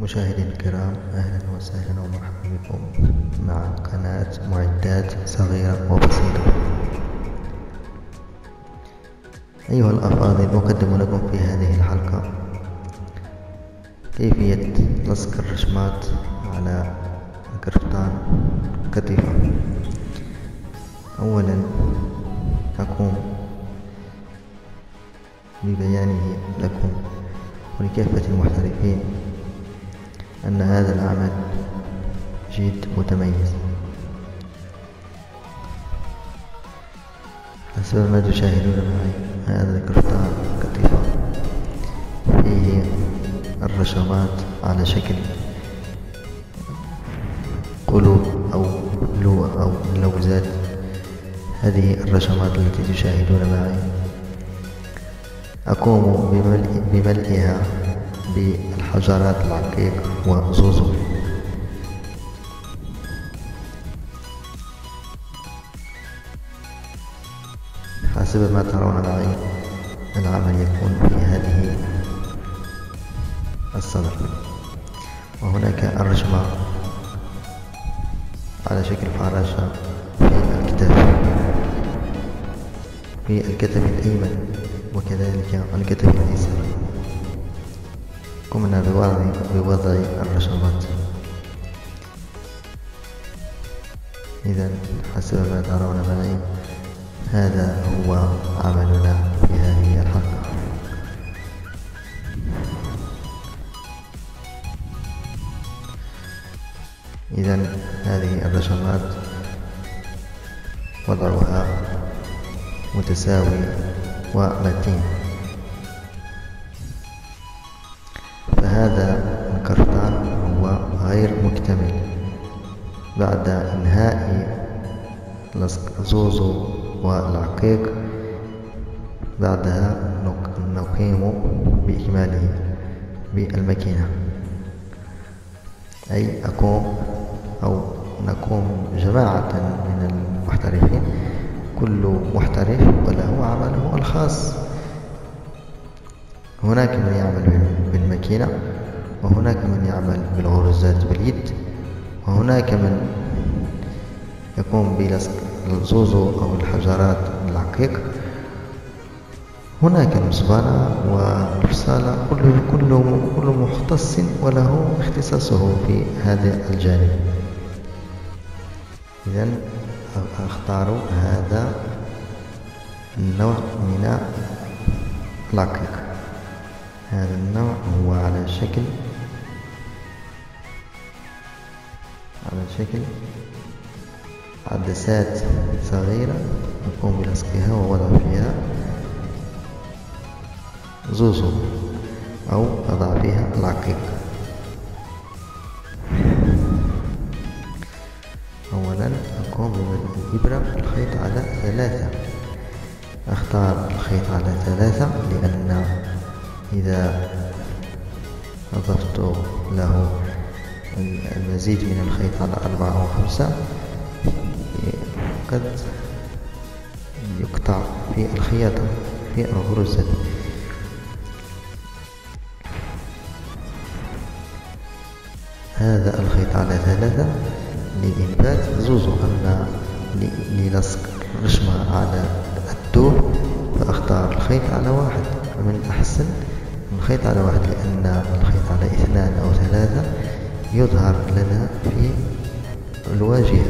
مشاهدينا الكرام، أهلا وسهلا ومرحبا بكم مع قناة معدات صغيرة وبسيطة. أيها الأفاضل، أقدم لكم في هذه الحلقة كيفية لصق الرشمات على كرتان كتيفة. أولا أقوم ببيانه لكم ولكافة المحترفين أن هذا العمل جد متميز. حسب ما تشاهدون معي، هذا الكرتان كتيفة فيه الرشمات على شكل قلوب أو لوزات. هذه الرشمات التي تشاهدون معي أقوم بملئها بالحجرات العقيق وزوزو. حسب ما ترون معي، العمل يكون في هذه الصدر، وهناك الرشمة على شكل فراشة في الكتف الأيمن وكذلك الكتف الأيسر. قمنا بوضع الرشمات. إذن حسب ما ترون معي، هذا هو عملنا في هذه الحلقة. إذن هذه الرشمات وضعها متساوي ومتين، فهذا الكرتان هو غير مكتمل. بعد إنهاء لصق زوزو والعقيق، بعدها نقيم بإكماله بالماكينة، أي نقوم جماعة من المحترفين، كل محترف وله عمله الخاص. هناك من يعمل بالماكينة، وهناك من يعمل بالغرزات باليد، وهناك من يقوم بلصق الزوزو أو الحجرات العقيق، هناك المزبلة والفصالة. كل مختص وله اختصاصه في هذا الجانب. إذن أختار هذا النوع من العقيق. هذا النوع هو على شكل عدسات صغيرة، نقوم بلصقها ووضع فيها زوزو أو أضع فيها العقيق. أولا أقوم بمد الإبرة في الخيط على 3. أختار الخيط على 3 لأن إذا أضفت له المزيد من الخيط على 4 أو 5 قد يقطع في الخياطة في الغرزة. هذا الخيط على 3 لإنبات زوزو. أما للصق الرشمة على الدور فأختار الخيط على 1. ومن الأحسن الخيط على 1، لأن الخيط على 2 أو 3 يظهر لنا في الواجهة.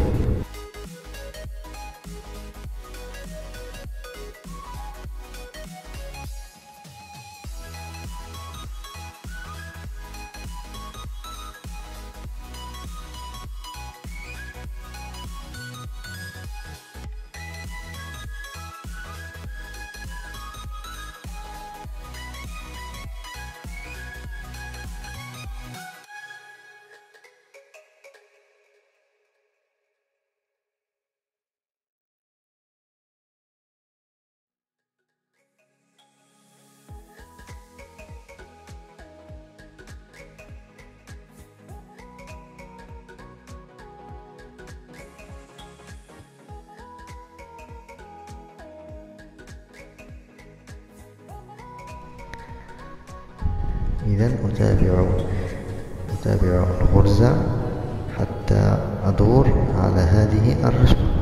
إذن أتابع أتابع الغرزة حتى أدور على هذه الرسمة.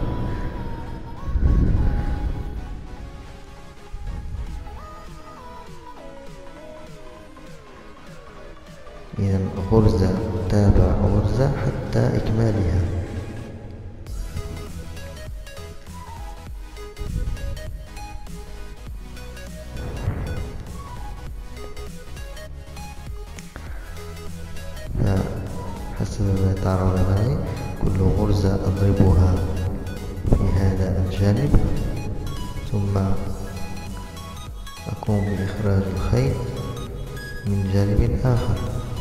إذا غرزة تابع غرزة حتى إكمالها. فحسب ما تعرض معي كل غرزة أضربها في هذا الجانب، ثم أقوم بإخراج الخيط من جانب آخر،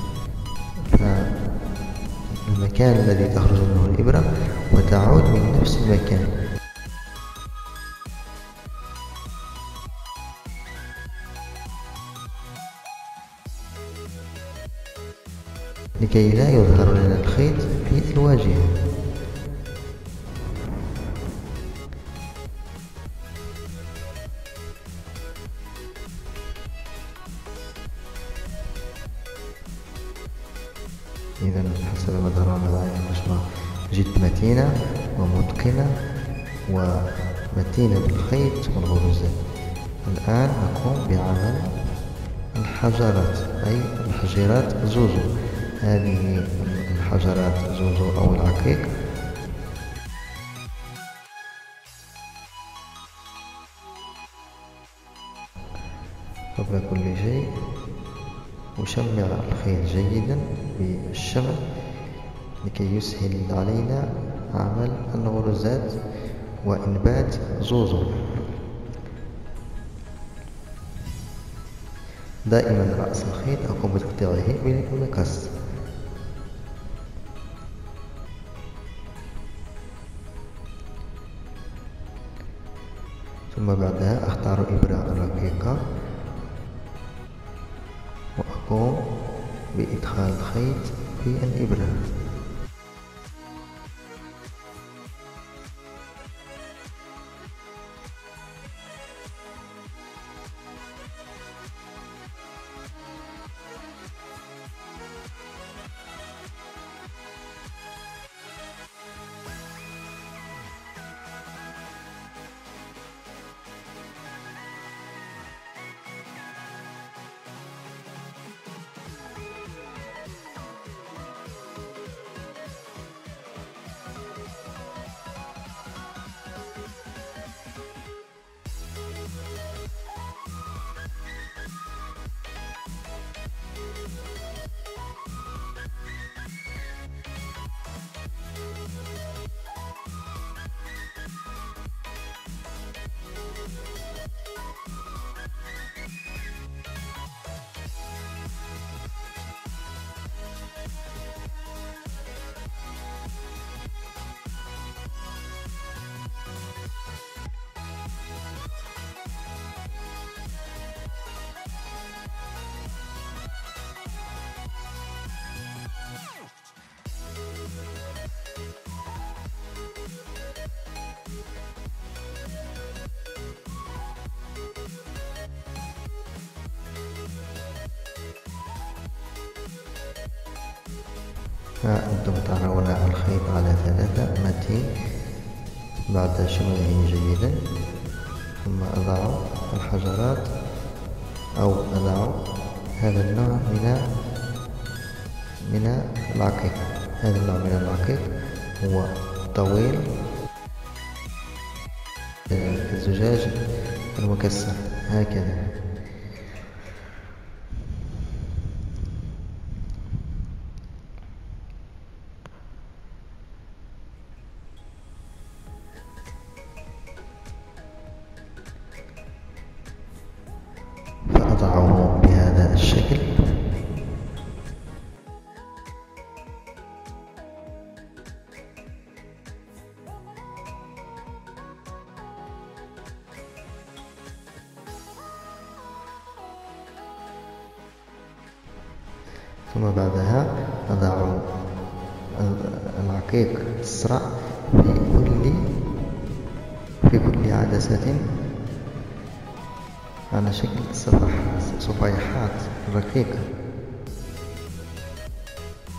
فالمكان الذي تخرج منه الإبرة وتعود من نفس المكان، لكي لا يظهر لنا الخيط في الواجهة. إذا حسب ما ظهرنا معي الرسمة جد متينة ومتقنة ومتينة بالخيط والغرزات. الآن نقوم بعمل الحجرات، أي الحجرات زوزو. هذه الحجرات زوزو أو العقيق قبل كل شيء أشمع الخيط جيدا بالشمع لكي يسهل علينا عمل الغرزات وإنبات زوزو. دائما رأس الخيط أقوم بتقطيعه بالمقص، ثم بعدها أختار إبرة رقيقة وأقوم بإدخال الخيط في الإبرة. أنتم ترون الخيط على 3 متين بعد شمعه جيدا، ثم أضع الحجرات أو أضع هذا النوع من العقيق. هذا النوع من العقيق هو طويل الزجاج المكسر هكذا. فأضعه بهذا الشكل. ثم بعدها أضع العقيق الصرع في كل عدسة على شكل صفيحات رقيقة.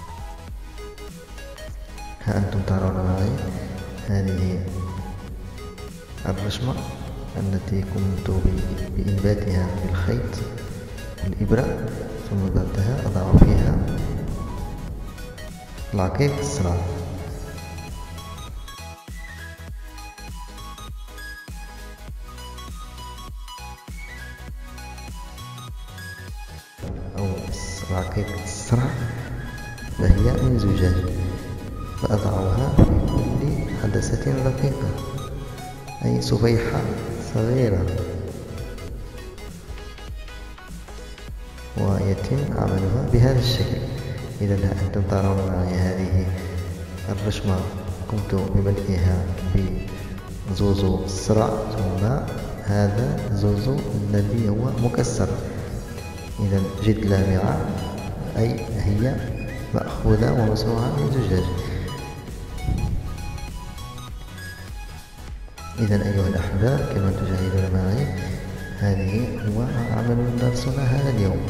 ترون معي هذه الرشمة التي قمت بإنباتها بالخيط والإبرة، ثم بعدها أضع فيها العقيق الصراع. أو العقيق الصراع فهي من زجاج، فأضعها في كل عدسة رقيقة، أي صفيحة صغيرة، ويتم عملها بهذا الشكل. إذا أنتم ترون معي هذه الرشمة قمت بملئها بزوزو الصرع، ثم هذا زوزو الذي هو مكسر، إذا جد لامعة، أي هي مأخوذة ومصنوعة من زجاج. إذا أيها الأحباب كما تشاهدون معي هذه هو عمل درسنا هذا اليوم.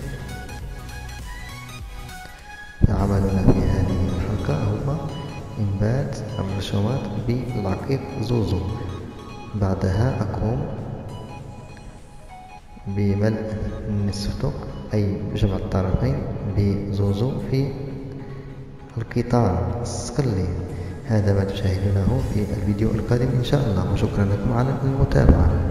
فعملنا في هذه الحلقة هو إنبات الرشوات بالعقيق زوزو. بعدها أقوم بملء النصف ثقب، أي جمع الطرفين بزوزو في القطان الصقلي. هذا ما تشاهدونه في الفيديو القادم إن شاء الله، وشكرا لكم على المتابعة.